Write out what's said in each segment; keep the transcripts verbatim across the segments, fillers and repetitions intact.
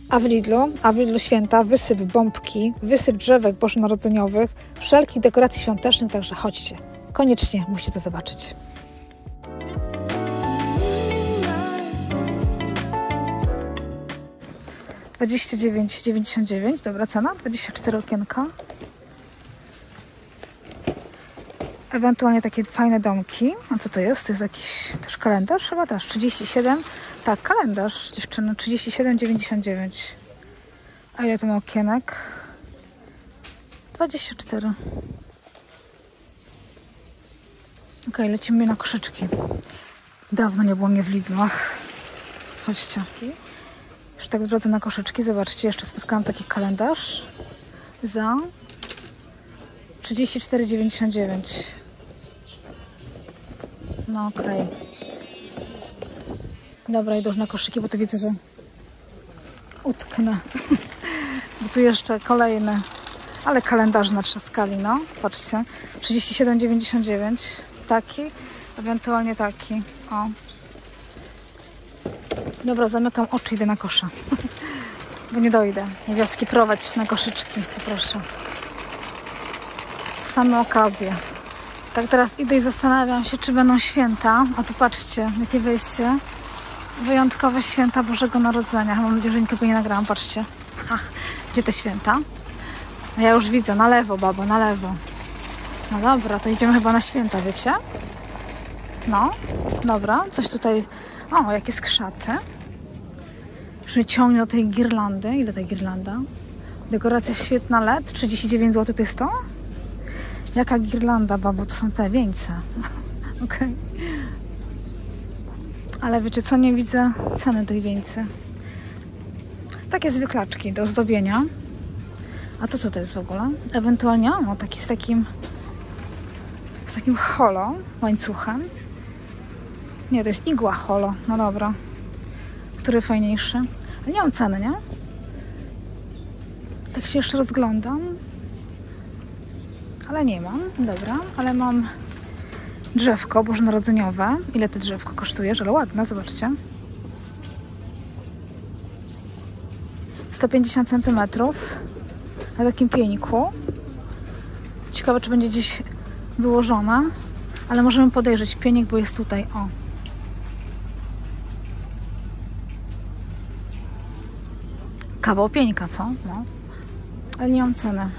A w Lidlu, a w Lidlu święta, wysyp bombki, wysyp drzewek bożonarodzeniowych, wszelkich dekoracji świątecznych, także chodźcie. Koniecznie musicie to zobaczyć. dwadzieścia dziewięć dziewięćdziesiąt dziewięć, dobra cena, dwadzieścia cztery okienka. Ewentualnie takie fajne domki. A co to jest? To jest jakiś też kalendarz? Chyba też. trzydzieści siedem. Tak, kalendarz dziewczyny. trzydzieści siedem dziewięćdziesiąt dziewięć. A ile to ma okienek? dwadzieścia cztery. Ok, lecimy na koszyczki. Dawno nie było mnie w Lidlach. Chodźcie. Już tak w drodze na koszyczki. Zobaczcie, jeszcze spotkałam taki kalendarz za trzydzieści cztery dziewięćdziesiąt dziewięć. No okej. Okay. Dobra, idę już na koszyki, bo tu widzę, że utknę. Bo tu jeszcze kolejny, ale kalendarz natrzaskali, no. Patrzcie. trzydzieści siedem dziewięćdziesiąt dziewięć. Taki, ewentualnie taki. O. Dobra, zamykam oczy, idę na kosza. Bo nie dojdę. Niewiastki prowadź na koszyczki, poproszę. Same okazje. Tak teraz idę i zastanawiam się, czy będą święta. A tu patrzcie, jakie wyjście. Wyjątkowe święta Bożego Narodzenia. Mam nadzieję, że nikogo nie nagrałam. Patrzcie. Ach, gdzie te święta? A ja już widzę. Na lewo, babo, na lewo. No dobra, to idziemy chyba na święta, wiecie? No, dobra. Coś tutaj... O, jakie skrzaty. Już mnie ciągnie do tej girlandy. Ile ta girlanda? Dekoracja świetna L E D. trzydzieści dziewięć złotych to jest to? Jaka girlanda, babo? To są te wieńce. Okej. Okay. Ale wiecie co? Nie widzę ceny tych wieńcy. Takie zwyklaczki do zdobienia. A to co to jest w ogóle? Ewentualnie, o, taki z takim z takim holo, łańcuchem. Nie, to jest igła holo. No dobra. Który fajniejszy? Ale nie mam ceny, nie? Tak się jeszcze rozglądam. Ale nie mam. Dobra, ale mam drzewko bożonarodzeniowe. Ile to drzewko kosztuje? Ale ładne, zobaczcie. sto pięćdziesiąt centymetrów na takim pieńku. Ciekawe, czy będzie gdzieś wyłożona. Ale możemy podejrzeć pienik, bo jest tutaj. O. Kawał pieńka, co? No. Ale nie mam ceny.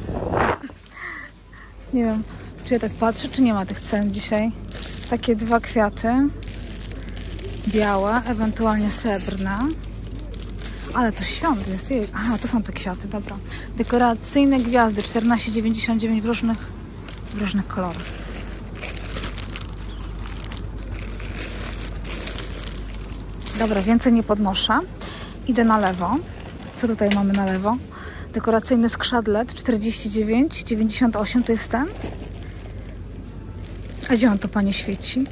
Nie wiem, czy ja tak patrzę, czy nie ma tych cen dzisiaj. Takie dwa kwiaty. Białe, ewentualnie srebrne. Ale to świąt jest. Aha, to są te kwiaty, dobra. Dekoracyjne gwiazdy, czternaście dziewięćdziesiąt dziewięć w różnych, w różnych kolorach. Dobra, więcej nie podnoszę. Idę na lewo. Co tutaj mamy na lewo? Dekoracyjny skrzadlet czterdzieści dziewięć dziewięćdziesiąt osiem, to jest ten? A gdzie on to, panie, świeci?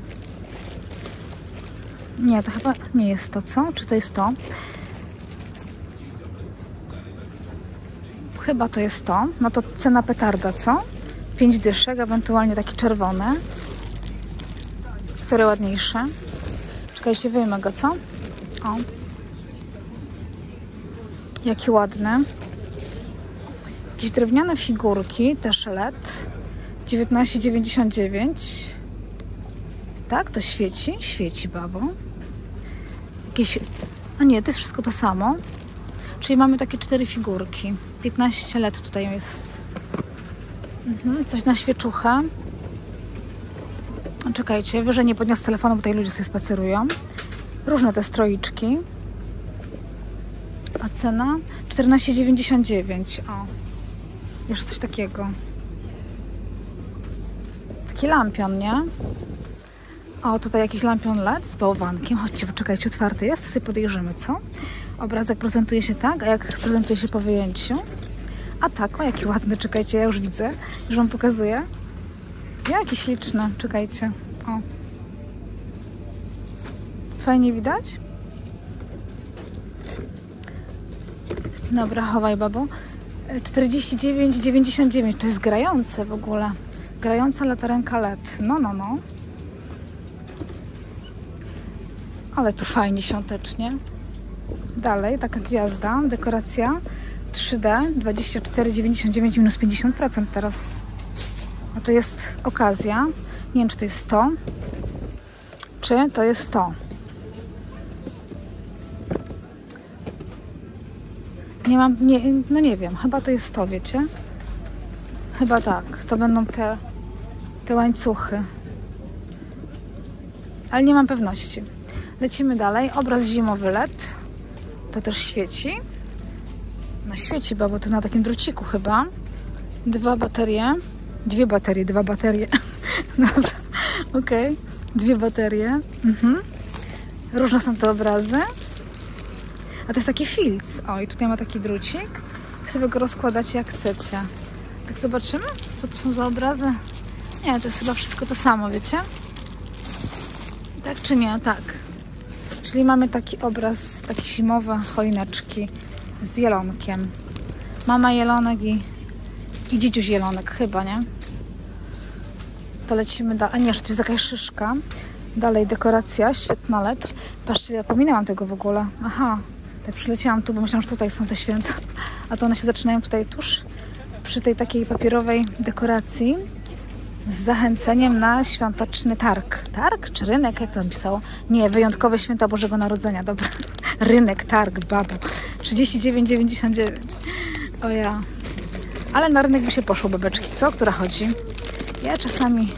Nie, to chyba nie jest to, co? Czy to jest to? Chyba to jest to. No to cena petarda, co? pięć dyszek, ewentualnie taki czerwony. Który ładniejszy? Czekajcie, wyjmę go, co? O. Jaki ładny. Jakieś drewniane figurki, też L E D. dziewiętnaście dziewięćdziesiąt dziewięć. Tak, to świeci? Świeci, babo. Jakieś... A nie, to jest wszystko to samo. Czyli mamy takie cztery figurki. piętnaście lat tutaj jest. Mhm, coś na świeczuchę. Czekajcie, wyżej nie podniosę telefonu, bo tutaj ludzie sobie spacerują. Różne te stroiczki. A cena? czternaście dziewięćdziesiąt dziewięć. O. Jeszcze coś takiego. Taki lampion, nie? O, tutaj jakiś lampion L E D z bałwankiem. Chodźcie, poczekajcie, otwarty jest. Sobie podejrzymy, co? Obrazek prezentuje się tak, a jak prezentuje się po wyjęciu? A tak, o, jaki ładny, czekajcie, ja już widzę. Już wam pokazuję. Jaki śliczny, czekajcie. O. Fajnie widać? Dobra, chowaj, babo. czterdzieści dziewięć dziewięćdziesiąt dziewięć, to jest grające w ogóle. Grająca latarenka L E D. No, no, no. Ale to fajnie świątecznie. Dalej, taka gwiazda, dekoracja trzy D, dwadzieścia cztery dziewięćdziesiąt dziewięć minus pięćdziesiąt procent teraz. A to jest okazja. Nie wiem, czy to jest to, czy to jest to. Nie mam, nie, no nie wiem, chyba to jest to, wiecie? Chyba tak, to będą te, te łańcuchy. Ale nie mam pewności. Lecimy dalej. Obraz zimowy L E D. To też świeci. No świeci, bo to na takim druciku chyba. Dwa baterie. Dwie baterie, dwa baterie. Dobra, okej. Okay. Dwie baterie. Mhm. Różne są te obrazy. A to jest taki filc. O, i tutaj ma taki drucik. I sobie go rozkładacie jak chcecie. Tak zobaczymy, co to są za obrazy. Nie, to jest chyba wszystko to samo, wiecie? Tak czy nie? Tak. Czyli mamy taki obraz, takie zimowe choineczki z jelonkiem. Mama jelonek i, i dzidziuś jelonek, chyba, nie? To lecimy dalej. A nie, że to jest jakaś szyszka. Dalej dekoracja, świetna L E D. Patrzcie, ja pominęłam tego w ogóle. Aha, tak przyleciałam tu, bo myślałam, że tutaj są te święta. A to one się zaczynają tutaj tuż przy tej takiej papierowej dekoracji z zachęceniem na świąteczny targ. Targ czy rynek? Jak to napisało? Nie, wyjątkowe święta Bożego Narodzenia. Dobra. Rynek, targ, babo. trzydzieści dziewięć dziewięćdziesiąt dziewięć. O ja. Ale na rynek by się poszło, babeczki. Co? Która chodzi? Ja czasami...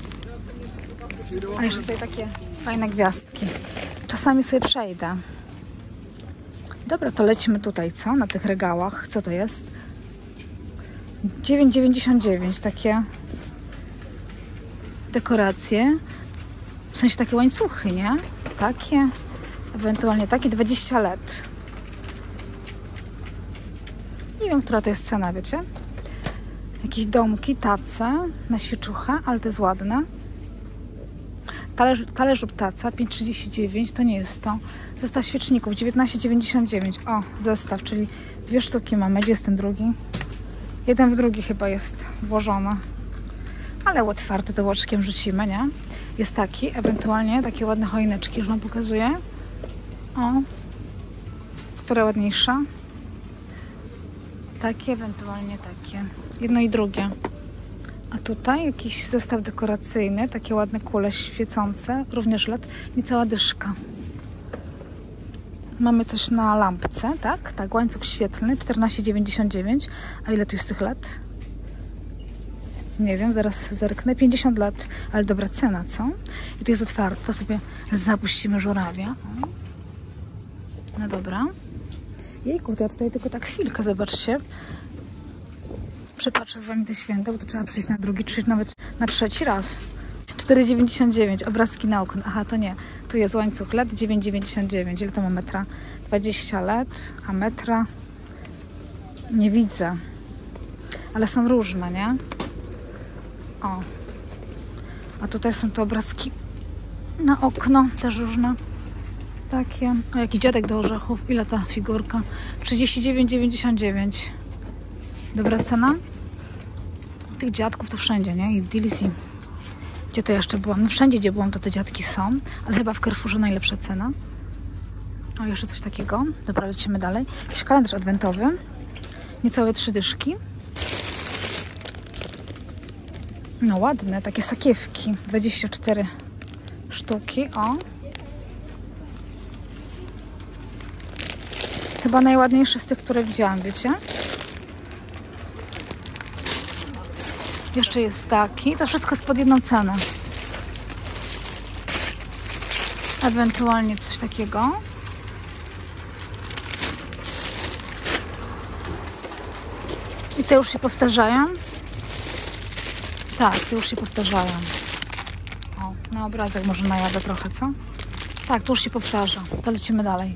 A jeszcze tutaj takie fajne gwiazdki. Czasami sobie przejdę. Dobra, to lecimy tutaj, co? Na tych regałach. Co to jest? dziewięć dziewięćdziesiąt dziewięć. Takie dekoracje. W sensie takie łańcuchy, nie? Takie. Ewentualnie takie dwadzieścia L E D. Nie wiem, która to jest cena, wiecie? Jakieś domki, tace na świeczuchę, ale to jest ładne. Talerz, talerz lub taca pięć trzydzieści dziewięć, to nie jest to. Zestaw świeczników dziewiętnaście dziewięćdziesiąt dziewięć. O, zestaw, czyli dwie sztuki mamy. Gdzie jest ten drugi? Jeden w drugi chyba jest włożony. Ale otwarte to łoczkiem rzucimy, nie? Jest taki, ewentualnie takie ładne choineczki, już wam pokazuję. O, które ładniejsze? Takie, ewentualnie takie. Jedno i drugie. A tutaj jakiś zestaw dekoracyjny, takie ładne kule świecące, również L E D, niecała dyszka. Mamy coś na lampce, tak? Tak, łańcuch świetlny, czternaście dziewięćdziesiąt dziewięć. A ile tu jest tych L E D? Nie wiem, zaraz zerknę. pięćdziesiąt lat, ale dobra cena, co? I tu jest otwarte, to sobie zapuścimy żurawia. No dobra. Jejku, to ja tutaj tylko tak chwilkę, zobaczcie. Przepatrzę z wami te święta, bo to trzeba przejść na drugi, czy nawet na trzeci raz. cztery dziewięćdziesiąt dziewięć, obrazki na okno. Aha, to nie. Tu jest łańcuch L E D, dziewięć dziewięćdziesiąt dziewięć. Ile to ma metra? dwadzieścia L E D, a metra? Nie widzę. Ale są różne, nie? O. A tutaj są te obrazki na okno, też różne. Takie. O, jaki dziadek do orzechów. Ile ta figurka? trzydzieści dziewięć dziewięćdziesiąt dziewięć. Dobra cena? Tych dziadków to wszędzie, nie? I w D L C. Gdzie to jeszcze byłam? No wszędzie, gdzie byłam, to te dziadki są. Ale chyba w Carrefourze najlepsza cena. O, jeszcze coś takiego. Dobra, lecimy dalej. Jakiś kalendarz adwentowy. Niecałe trzy dyszki. No ładne, takie sakiewki. dwadzieścia cztery sztuki. O. Chyba najładniejszy z tych, które widziałam, wiecie? Jeszcze jest taki. To wszystko jest pod jedną cenę. Ewentualnie coś takiego. I te już się powtarzają. Tak, te już się powtarzają. O, na obrazek może najadę trochę, co? Tak, to już się powtarza. To lecimy dalej.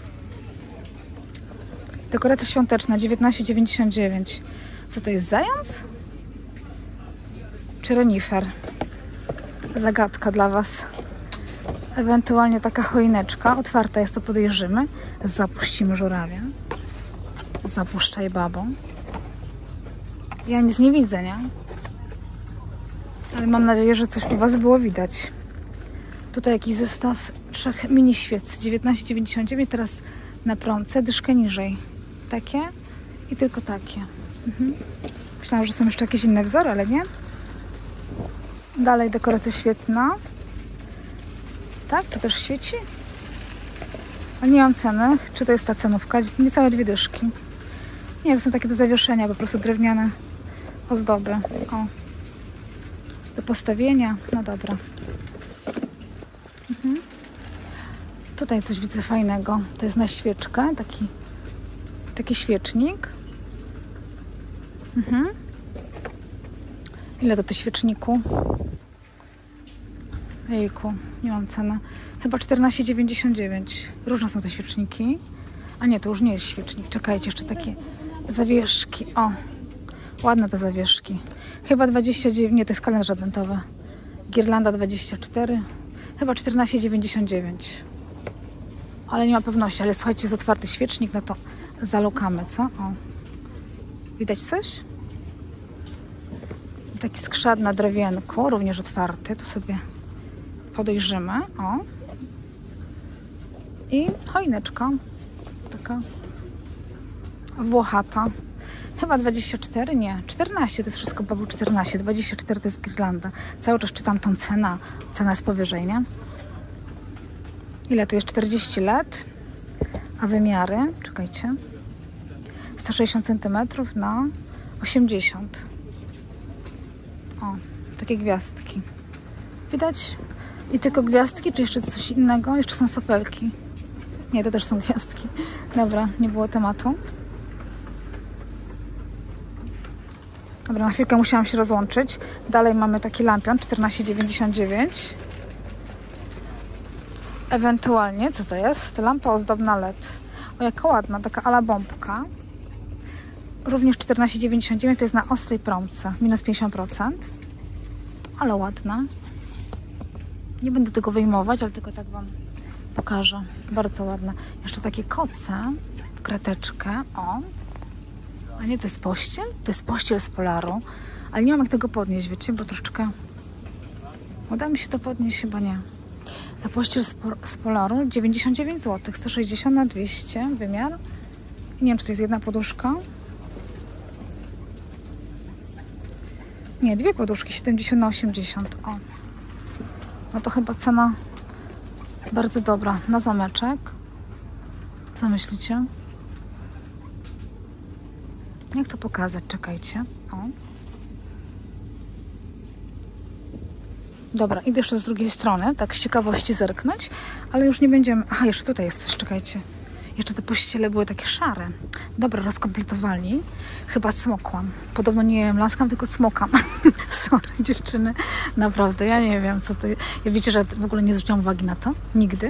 Dekoracja świąteczna dziewiętnaście dziewięćdziesiąt dziewięć. Co to jest? Zając? Czy renifer? Zagadka dla was. Ewentualnie taka choineczka. Otwarta jest, to podejrzymy. Zapuścimy żurawia. Zapuszczaj babą. Ja nic nie widzę, nie? Ale mam nadzieję, że coś u was było widać. Tutaj jakiś zestaw trzech mini świec. dziewiętnaście dziewięćdziesiąt dziewięć. Teraz na promce, dyszkę niżej. Takie i tylko takie. Mhm. Myślałam, że są jeszcze jakieś inne wzory, ale nie. Dalej dekoracja świetna. Tak, to też świeci. Ale nie mam ceny. Czy to jest ta cenówka? Niecałe dwie dyszki. Nie, to są takie do zawieszenia, po prostu drewniane ozdoby. O. Do postawienia. No dobra. Mhm. Tutaj coś widzę fajnego. To jest na świeczkę. Taki, taki świecznik. Mhm. Ile to ty świeczniku? Jejku, nie mam ceny. Chyba czternaście dziewięćdziesiąt dziewięć. Różne są te świeczniki. A nie, to już nie jest świecznik. Czekajcie, jeszcze takie zawieszki. O, ładne te zawieszki. Chyba dwadzieścia dziewięć, nie, to jest kalendarz adwentowy. Girlanda dwadzieścia cztery. Chyba czternaście dziewięćdziesiąt dziewięć. Ale nie ma pewności, ale słuchajcie, jest otwarty świecznik, no to zalukamy, co? O. Widać coś? Taki skrzat na drewienku, również otwarty, to sobie podejrzymy. O. I choineczka. Taka włochata. Chyba dwadzieścia cztery, nie, czternaście, to jest wszystko, bo było czternaście, dwadzieścia cztery to jest girlanda. Cały czas czytam tą cenę, cena jest powyżej, nie? Ile tu jest? czterdzieści lat, a wymiary, czekajcie, sto sześćdziesiąt centymetrów na osiemdziesiąt. O, takie gwiazdki. Widać? I tylko gwiazdki, czy jeszcze coś innego? Jeszcze są sopelki. Nie, to też są gwiazdki. Dobra, nie było tematu. Dobra, na chwilkę musiałam się rozłączyć. Dalej mamy taki lampion, czternaście dziewięćdziesiąt dziewięć. Ewentualnie, co to jest? Lampa ozdobna L E D. O, jaka ładna, taka ala bombka. Również czternaście dziewięćdziesiąt dziewięć, to jest na ostrej promce. Minus pięćdziesiąt procent. Ale ładna. Nie będę tego wyjmować, ale tylko tak Wam pokażę. Bardzo ładne. Jeszcze takie koce w krateczkę. O. A nie, to jest pościel? To jest pościel z Polaru. Ale nie mam jak tego podnieść, wiecie, bo troszeczkę... Uda mi się to podnieść? Chyba nie. Ta pościel z, po... z Polaru dziewięćdziesiąt dziewięć złotych. sto sześćdziesiąt na dwieście wymiar. I nie wiem, czy to jest jedna poduszka. Nie, dwie poduszki, siedemdziesiąt na osiemdziesiąt. O. No to chyba cena bardzo dobra na zameczek. Co myślicie? Jak to pokazać? Czekajcie. O. Dobra, idę jeszcze z drugiej strony, tak z ciekawości zerknąć, ale już nie będziemy... Aha, jeszcze tutaj jest coś, czekajcie. Jeszcze te pościele były takie szare. Dobra, rozkompletowali. Chyba cmokłam. Podobno nie laskam, tylko cmokam. Sorry, dziewczyny. Naprawdę, ja nie wiem, co to jest. Ja wiecie, że w ogóle nie zwróciłam uwagi na to. Nigdy.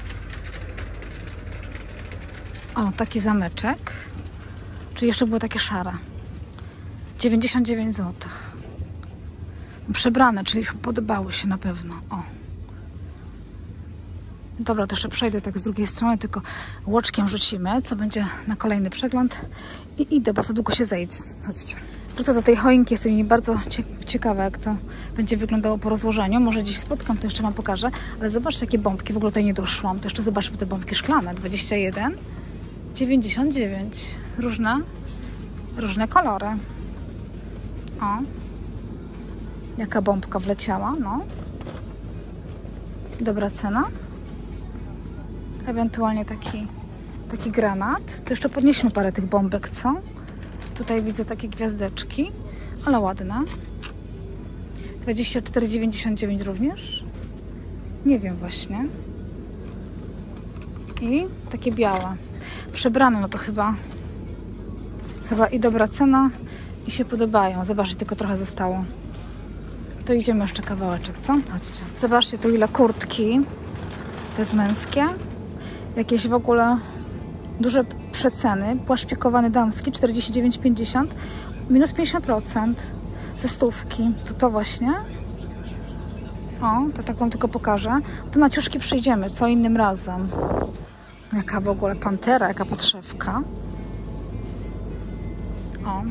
O, taki zameczek. Czy jeszcze były takie szare. dziewięćdziesiąt dziewięć złotych. Przebrane, czyli podobały się na pewno. O. Dobra, to jeszcze przejdę tak z drugiej strony, tylko łoczkiem rzucimy, co będzie na kolejny przegląd. I idę, bo za długo się zejdzie. Chodźcie. Wrócę do tej choinki, jestem mi bardzo ciekawa, jak to będzie wyglądało po rozłożeniu. Może gdzieś spotkam, to jeszcze Wam pokażę. Ale zobaczcie, jakie bombki. W ogóle tutaj nie doszłam. To jeszcze zobaczmy te bombki szklane. dwadzieścia jeden, dziewięćdziesiąt dziewięć. Różne, różne kolory. O. Jaka bombka wleciała, no. Dobra cena. Ewentualnie taki, taki granat. To jeszcze podnieśmy parę tych bombek, co? Tutaj widzę takie gwiazdeczki, ale ładne. dwadzieścia cztery dziewięćdziesiąt dziewięć również. Nie wiem właśnie. I takie białe. Przebrane, no to chyba chyba i dobra cena i się podobają. Zobaczcie, tylko trochę zostało. To idziemy jeszcze kawałeczek, co? Chodźcie. Zobaczcie tu ile kurtki. To jest męskie. Jakieś w ogóle duże przeceny. Płaszcz pikowany damski czterdzieści dziewięć pięćdziesiąt. Minus pięćdziesiąt procent. Ze stówki. To to właśnie. O, to tak Wam tylko pokażę. To na ciuszki przyjdziemy, co innym razem. Jaka w ogóle pantera, jaka podszewka. O.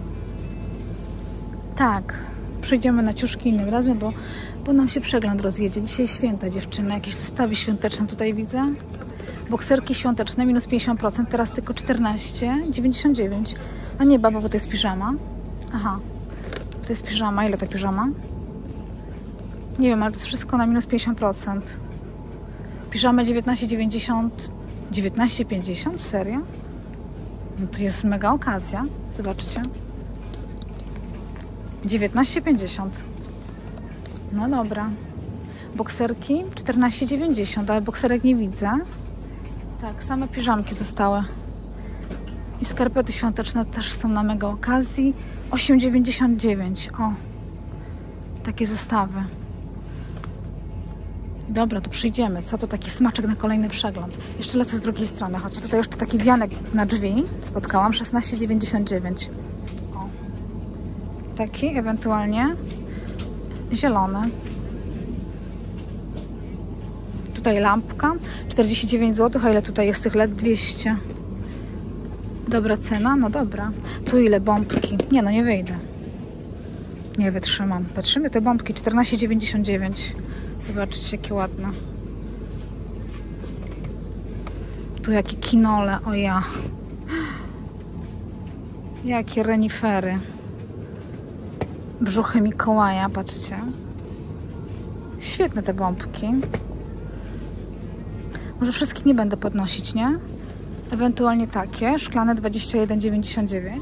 Tak. Przyjdziemy na ciuszki innym razem, bo, bo nam się przegląd rozjedzie. Dzisiaj święta, dziewczyny. Jakieś zestawy świąteczne tutaj widzę. Bokserki świąteczne minus pięćdziesiąt procent, teraz tylko czternaście dziewięćdziesiąt dziewięć. A nie, baba, bo to jest piżama. Aha, to jest piżama. Ile ta piżama? Nie wiem, ale to jest wszystko na minus pięćdziesiąt procent. Piżamy dziewiętnaście dziewięćdziesiąt, dziewiętnaście pięćdziesiąt? Serio? No to jest mega okazja. Zobaczcie. dziewiętnaście pięćdziesiąt. No dobra. Bokserki czternaście dziewięćdziesiąt, ale bokserek nie widzę. Tak, same piżamki zostały. I skarpety świąteczne też są na mega okazji. osiem dziewięćdziesiąt dziewięć. O. Takie zestawy. Dobra, to przyjdziemy. Co to taki smaczek na kolejny przegląd? Jeszcze lecę z drugiej strony. Choć tutaj jeszcze taki wianek na drzwi spotkałam. szesnaście dziewięćdziesiąt dziewięć. O. Taki, ewentualnie zielony. Tutaj lampka. czterdzieści dziewięć złotych. A ile tutaj jest tych L E D? dwieście. Dobra cena? No dobra. Tu ile bombki? Nie, no nie wyjdę. Nie wytrzymam. Patrzymy te bombki. czternaście dziewięćdziesiąt dziewięć. Zobaczcie, jakie ładne. Tu jakie kinole. O ja. Jakie renifery. Brzuchy Mikołaja, patrzcie. Świetne te bombki. Może wszystkich nie będę podnosić, nie? Ewentualnie takie. Szklane dwadzieścia jeden dziewięćdziesiąt dziewięć.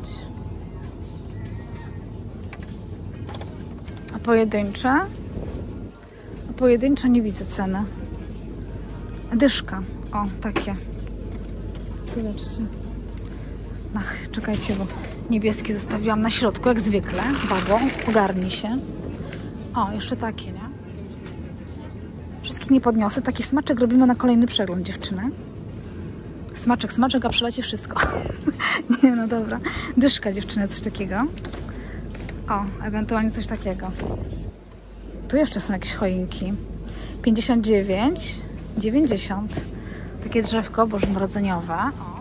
A pojedyncze? A pojedyncze nie widzę ceny. Dyszka. O, takie. Zobaczcie. Ach, czekajcie, bo niebieskie zostawiłam na środku, jak zwykle. Babo, ogarnij się. O, jeszcze takie, nie? Wszystkich nie podniosę. Taki smaczek robimy na kolejny przegląd, dziewczyny. Smaczek, smaczek, a przyleci wszystko. Nie, no dobra. Dyszka, dziewczyny, coś takiego. O, ewentualnie coś takiego. Tu jeszcze są jakieś choinki. pięćdziesiąt dziewięć dziewięćdziesiąt. Takie drzewko bożonarodzeniowe. O.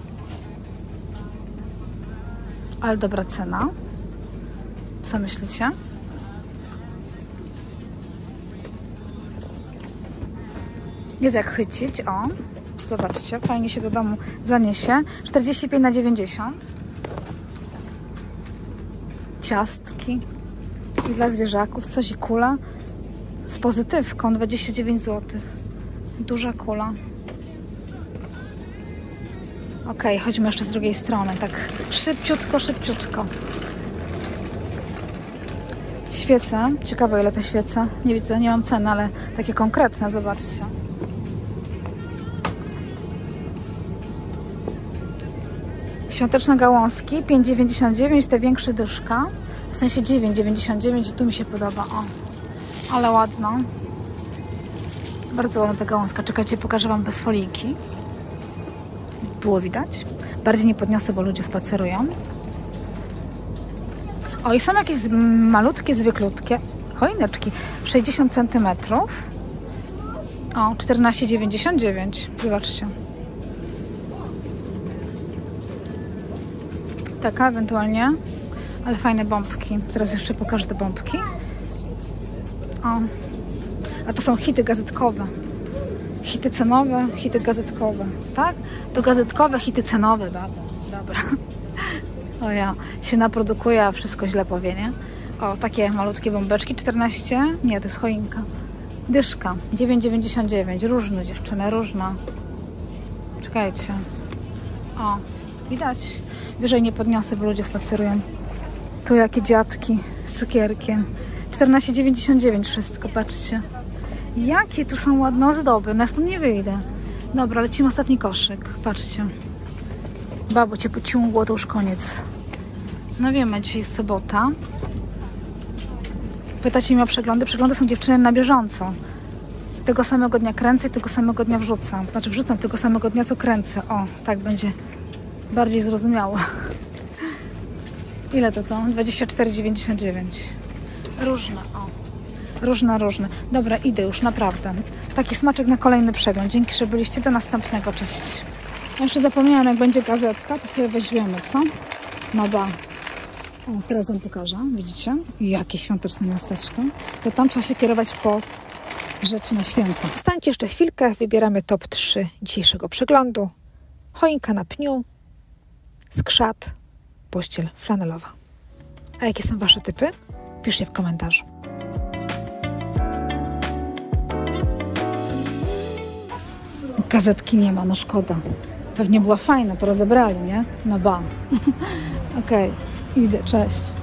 Ale dobra cena. Co myślicie? Jest jak chycić. O. Zobaczcie, fajnie się do domu zaniesie. czterdzieści pięć na dziewięćdziesiąt. Ciastki. I dla zwierzaków coś i kula z pozytywką. dwadzieścia dziewięć złotych. Duża kula. Ok, chodźmy jeszcze z drugiej strony. Tak szybciutko, szybciutko. Świece. Ciekawe, ile te świece. Nie widzę, nie mam ceny, ale takie konkretne. Zobaczcie. Świąteczne gałązki. pięć dziewięćdziesiąt dziewięć. Te większe dyszka. W sensie dziewięć dziewięćdziesiąt dziewięć. I tu mi się podoba. O, ale ładno. Bardzo ładna ta gałązka. Czekajcie, pokażę wam bez folijki. Było widać? Bardziej nie podniosę, bo ludzie spacerują. O, i są jakieś malutkie, zwyklutkie choineczki. sześćdziesiąt centymetrów. O, czternaście dziewięćdziesiąt dziewięć. Zobaczcie. Taka ewentualnie. Ale fajne bombki. Zaraz jeszcze pokażę te bombki. O. A to są hity gazetkowe. Hity cenowe, hity gazetkowe. Tak? To gazetkowe, hity cenowe, babo. Dobra. O ja, się naprodukuje, a wszystko źle powie, nie? O, takie malutkie bombeczki. czternaście. Nie, to jest choinka. Dyszka. dziewięć dziewięćdziesiąt dziewięć. Różne, dziewczyny, różna. Czekajcie. O, widać? Wyżej nie podniosę, bo ludzie spacerują. Tu jakie dziadki z cukierkiem. czternaście dziewięćdziesiąt dziewięć wszystko, patrzcie. Jakie tu są ładne ozdoby. Na stąd nie wyjdę. Dobra, lecimy ostatni koszyk. Patrzcie. Babo, cię pociągło, to już koniec. No wiemy, dzisiaj jest sobota. Pytacie mnie o przeglądy. Przeglądy są, dziewczyny, na bieżąco. Tego samego dnia kręcę i tego samego dnia wrzucam. Znaczy wrzucam tego samego dnia, co kręcę. O, tak będzie bardziej zrozumiałe. Ile to to? dwadzieścia cztery dziewięćdziesiąt dziewięć. Różne, o. Różne, różne. Dobra, idę już, naprawdę. Taki smaczek na kolejny przegląd. Dzięki, że byliście. Do następnego. Cześć. Ja jeszcze zapomniałam, jak będzie gazetka, to sobie weźmiemy, co? No ba. O, teraz wam pokażę. Widzicie? Jakie świąteczne miasteczko. To tam trzeba się kierować po rzeczy na święta. Zostańcie jeszcze chwilkę, wybieramy top trzy dzisiejszego przeglądu. Choinka na pniu, skrzat, pościel flanelowa. A jakie są wasze typy? Piszcie w komentarzu. Gazetki nie ma, no szkoda. Pewnie była fajna, to rozebrali, nie? No ba. Okej, okay. Idę, cześć.